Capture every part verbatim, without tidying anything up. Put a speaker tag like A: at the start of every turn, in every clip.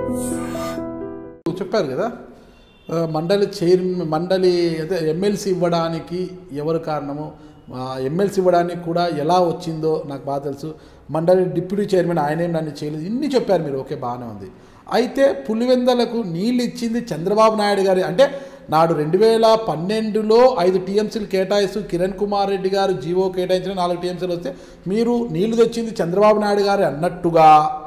A: చెప్పారు కదా మండలి చైర్ మండలి అదే ఎమ్మెల్సీ ఇవ్వడానికి ఎవరు కారణము, ఎమ్మెల్సీ ఇవ్వడానికి కూడా ఎలా వచ్చిందో నాకు బాగా తెలుసు. మండలి డిప్యూటీ చైర్మన్ ఆయనేం నన్ను చేయలేదు, ఇన్ని చెప్పారు మీరు. ఓకే, బాగానే ఉంది. అయితే పులివెందలకు నీళ్ళు ఇచ్చింది చంద్రబాబు నాయుడు గారి, అంటే నాడు రెండు వేల పన్నెండులో ఐదు టీఎంసీలు కేటాయిస్తూ కిరణ్ కుమార్ రెడ్డి గారు జీవో కేటాయించిన నాలుగు టీఎంసీలు వస్తే మీరు నీళ్లు తెచ్చింది చంద్రబాబు నాయుడు గారు అన్నట్టుగా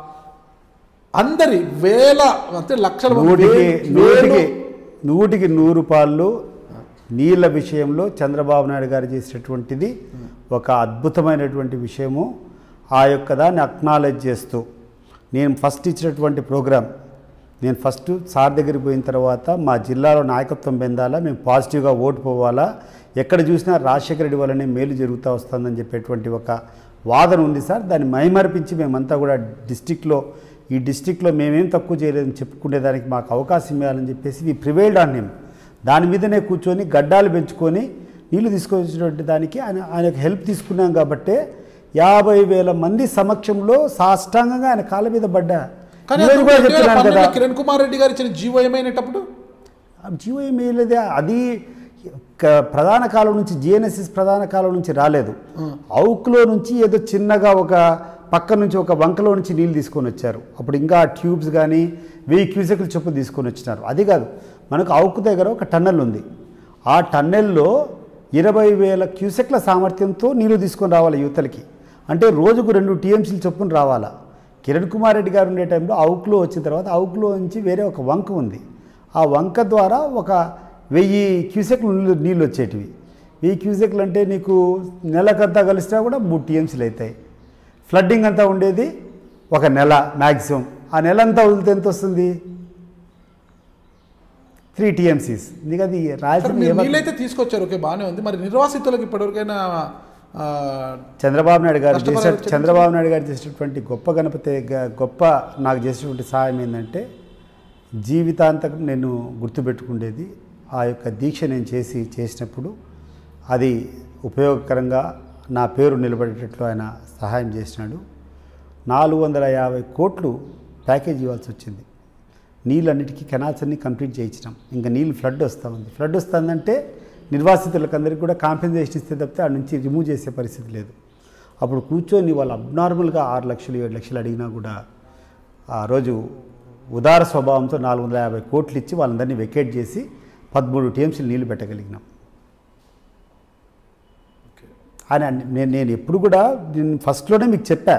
A: అందరి వేల అంటే లక్షల
B: నూటికి నూటికి నూరు రూపాయలు నీళ్ళ విషయంలో చంద్రబాబు నాయుడు గారు చేసినటువంటిది ఒక అద్భుతమైనటువంటి విషయము. ఆ యొక్క దాన్ని అక్నాలెడ్జ్ చేస్తూ నేను ఫస్ట్ ఇచ్చినటువంటి ప్రోగ్రాం, నేను ఫస్ట్ సార్ దగ్గరికి పోయిన తర్వాత మా జిల్లాలో నాయకత్వం పొందాలా, మేము పాజిటివ్గా ఓటు పోవాలా, ఎక్కడ చూసినా రాజశేఖర రెడ్డి వల్లనే మేలు జరుగుతూ వస్తుందని చెప్పేటువంటి ఒక వాదన ఉంది సార్. దాన్ని మైమర్పించి మేమంతా కూడా డిస్టిక్లో ఈ డిస్టిక్లో మేమేం తక్కువ చేయలేదని చెప్పుకునేదానికి మాకు అవకాశం ఇవ్వాలని చెప్పేసి వి ప్రివైల్డ్ ఆన్ హిమ్. దాని మీదనే కూర్చొని గడ్డాలు పెంచుకొని నీళ్లు తీసుకొచ్చినటువంటి దానికి ఆయన ఆయనకు హెల్ప్ తీసుకున్నాం. కాబట్టే యాభై వేల మంది సమక్షంలో సాష్టాంగంగా ఆయన కాళ్ళ మీద పడ్డా. చెప్తున్నాను కదా,
A: కిరణ్ కుమార్ రెడ్డి గారు ఇచ్చిన జీవో ఏమైనప్పుడు
B: జీవో ఏమేయలేదే, అది ప్రధాన కాలం నుంచి జిఎన్ఎస్ఎస్ ప్రధాన కాలం నుంచి రాలేదు. అవుక్లో నుంచి ఏదో చిన్నగా ఒక పక్క నుంచి ఒక వంకలో నుంచి నీళ్ళు తీసుకొని వచ్చారు. అప్పుడు ఇంకా ట్యూబ్స్ కానీ వెయ్యి క్యూసెక్లు చొప్పు తీసుకొని వచ్చినారు. అది కాదు, మనకు అవుకు దగ్గర ఒక టన్నెల్ ఉంది. ఆ టన్నెల్లో ఇరవై వేల క్యూసెక్ల సామర్థ్యంతో నీళ్లు తీసుకొని రావాలి యువతలకి. అంటే రోజుకు రెండు టీఎంసీలు చొప్పున రావాలా. కిరణ్ కుమార్ రెడ్డి గారు ఉండే టైంలో అవుక్లో వచ్చిన తర్వాత అవుక్లో నుంచి వేరే ఒక వంక ఉంది. ఆ వంక ద్వారా ఒక వెయ్యి క్యూసెక్లు నీళ్ళు నీళ్ళు వచ్చేటివి. వెయ్యి క్యూసెక్లు అంటే నీకు నెలకంతా కలిసినా కూడా మూడు టీఎంసీలు అవుతాయి. ఫ్లడ్డింగ్ అంతా ఉండేది ఒక నెల మ్యాక్సిమం. ఆ నెల అంతా వదిలితే ఎంత వస్తుంది? Three TMCs. నీకు అది
A: నీళ్ళైతే తీసుకొచ్చారు, ఓకే బాగానే ఉంది. మరి నిర్వాసితులకు ఇప్పటివరకైనా
B: చంద్రబాబు నాయుడు గారు చేసే చంద్రబాబు నాయుడు గారు చేసేటువంటి గొప్ప గణపతి గొప్ప నాకు చేసేటువంటి సహాయం ఏంటంటే జీవితాంతకం నేను గుర్తుపెట్టుకునేది ఆ యొక్క దీక్ష నేను చేసి చేసినప్పుడు అది ఉపయోగకరంగా నా పేరు నిలబడేటట్లు ఆయన సహాయం చేసినాడు. నాలుగు వందల యాభై కోట్లు ప్యాకేజ్ ఇవ్వాల్సి వచ్చింది. నీళ్ళన్నిటికీ కెనాల్స్ అన్నీ కంప్లీట్ చేయించినాం. ఇంకా నీళ్ళు ఫ్లడ్ వస్తూ ఉంది. ఫ్లడ్ వస్తుందంటే నిర్వాసితులకు అందరికీ కూడా కాంపెన్సేషన్ ఇస్తే తప్పితే ఆ నుంచి రిమూవ్ చేసే పరిస్థితి లేదు. అప్పుడు కూర్చొని వాళ్ళు అబ్నార్మల్గా ఆరు లక్షలు ఏడు లక్షలు అడిగినా కూడా ఆ రోజు ఉదార స్వభావంతో నాలుగు వందల యాభై కోట్లు ఇచ్చి వాళ్ళందరినీ వెకేట్ చేసి పదమూడు టీఎంసీలు నీళ్లు పెట్టగలిగినాం. అని నేను నేను ఎప్పుడు కూడా నేను ఫస్ట్లోనే మీకు చెప్పా,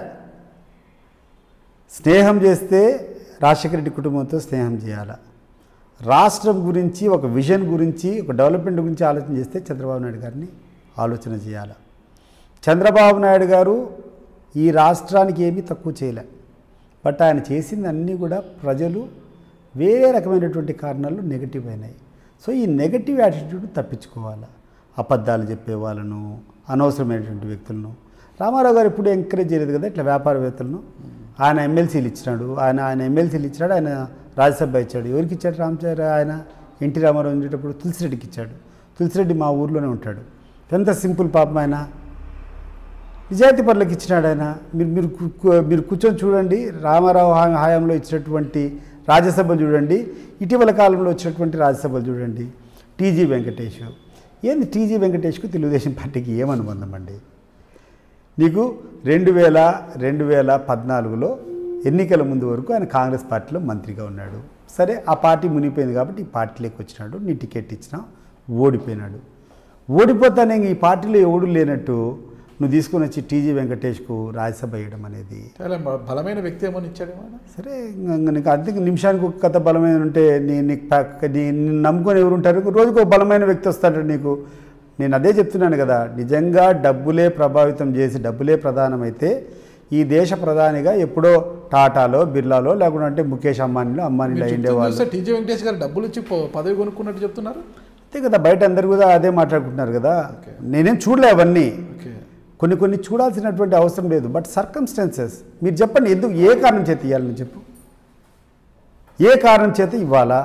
B: స్నేహం చేస్తే రాజశేఖర రెడ్డి కుటుంబంతో స్నేహం చేయాలి. రాష్ట్రం గురించి ఒక విజన్ గురించి ఒక డెవలప్మెంట్ గురించి ఆలోచన చేస్తే చంద్రబాబు నాయుడు గారిని ఆలోచన చేయాలి. చంద్రబాబు నాయుడు గారు ఈ రాష్ట్రానికి ఏమీ తక్కువ చేయలే. బట్ ఆయన చేసింది అన్నీ కూడా ప్రజలు వేరే రకమైనటువంటి కారణాలు నెగటివ్ అయినాయి. సో ఈ నెగటివ్ యాటిట్యూడ్ తప్పించుకోవాలి. అబద్ధాలు చెప్పే వాళ్ళను, అనవసరమైనటువంటి వ్యక్తులను రామారావు గారు ఎప్పుడు ఎంకరేజ్ చేయలేదు కదా ఇట్లా వ్యాపారవేత్తలను. ఆయన ఎమ్మెల్సీలు ఇచ్చినాడు, ఆయన ఆయన ఎమ్మెల్సీలు ఇచ్చినాడు, ఆయన రాజ్యసభ ఇచ్చాడు. ఎవరికి ఇచ్చాడు? రామచారి ఆయన ఎన్టీ రామారావు ఉండేటప్పుడు తులసిరెడ్డికి ఇచ్చాడు. తులసిరెడ్డి మా ఊర్లోనే ఉంటాడు. ఎంత సింపుల్ పాపం. ఆయన నిజాయితీ పనులకు ఇచ్చినాడు. ఆయన మీరు మీరు మీరు కూర్చొని చూడండి, రామారావు హయాంలో ఇచ్చినటువంటి రాజ్యసభలు చూడండి, ఇటీవల కాలంలో వచ్చినటువంటి రాజ్యసభలు చూడండి. టీజీ వెంకటేష్ ఏంది? టీజీ వెంకటేష్కు తెలుగుదేశం పార్టీకి ఏమనుబంధం అండి? నీకు రెండు వేల రెండు వేల పద్నాలుగులో ఎన్నికల ముందు వరకు ఆయన కాంగ్రెస్ పార్టీలో మంత్రిగా ఉన్నాడు. సరే, ఆ పార్టీ మునిగిపోయింది కాబట్టి ఈ పార్టీలోకి వచ్చినాడు. నీ టికెట్ ఇచ్చినా ఓడిపోయినాడు. ఓడిపోతానే ఈ పార్టీలో ఎవడు లేనట్టు నువ్వు తీసుకొని వచ్చి టీజీ వెంకటేష్కు రాజ్యసభ వేయడం అనేది
A: బలమైన వ్యక్తి ఏమని ఇచ్చాడు.
B: సరే, నీకు అంతే నిమిషానికి ఒక కథ బలమైన ఉంటే నీ నీకు నమ్ముకొని ఎవరు ఉంటారు? రోజుకు ఒక బలమైన వ్యక్తి వస్తాడు నీకు. నేను అదే చెప్తున్నాను కదా, నిజంగా డబ్బులే ప్రభావితం చేసి డబ్బులే ప్రధానమైతే ఈ దేశ ప్రధానిగా ఎప్పుడో టాటాలో బిర్లాలో లేకుండా అంటే ముఖేష్ అంబానీలో అంబానీలో అయ్యేవాళ్ళు.
A: టీజీ వెంకటేష్ గారు డబ్బులు ఇచ్చి పదవి కొనుక్కున్నట్టు చెప్తున్నారు.
B: అంతే కదా, బయట అందరు కూడా అదే మాట్లాడుకుంటున్నారు కదా. నేనేం చూడలే అవన్నీ. కొన్ని కొన్ని చూడాల్సినటువంటి అవసరం లేదు. బట్ సర్కమ్స్టాన్సెస్ మీరు చెప్పండి, ఎందుకు ఏ కారణం చేత ఇవ్వాలని చెప్పు, ఏ కారణం చేత ఇవ్వాలా?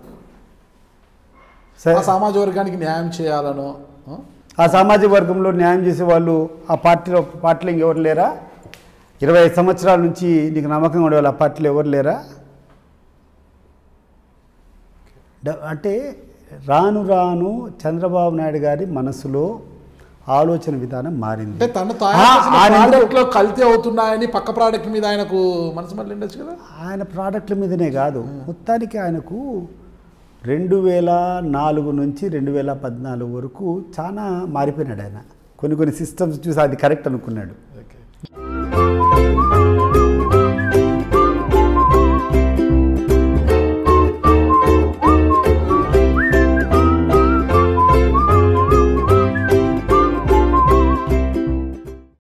A: సరే, సామాజిక వర్గానికి న్యాయం చేయాలనో,
B: ఆ సామాజిక వర్గంలో న్యాయం చేసే వాళ్ళు ఆ పార్టీలో పార్టీలో ఇంకెవరు లేరా? ఇరవై ఐదు సంవత్సరాల నుంచి నీకు నమ్మకంగా ఉండేవాళ్ళు ఆ పార్టీలో ఎవరు లేరా? డ- అంటే రాను రాను చంద్రబాబు నాయుడు గారి మనసులో ఆలోచన విధానం మారింది.
A: అంటే తను
B: ఆ, ఆయన ఎందుకు-
A: ప్రోడక్ట్లో కల్తీ అవుతున్నాయని పక్క ప్రోడక్ట్ మీద ఆయనకు మనసు మళ్ళీ ఉండొచ్చు కదా.
B: ఆయన ప్రోడక్ట్ల మీదనే కాదు, మొత్తానికి ఆయనకు రెండు వేల నాలుగు నుంచి రెండు వేల పద్నాలుగు వరకు చాలా మారిపోయినాడు ఆయన. కొన్ని కొన్ని సిస్టమ్స్ చూసి అది కరెక్ట్ అనుకున్నాడు.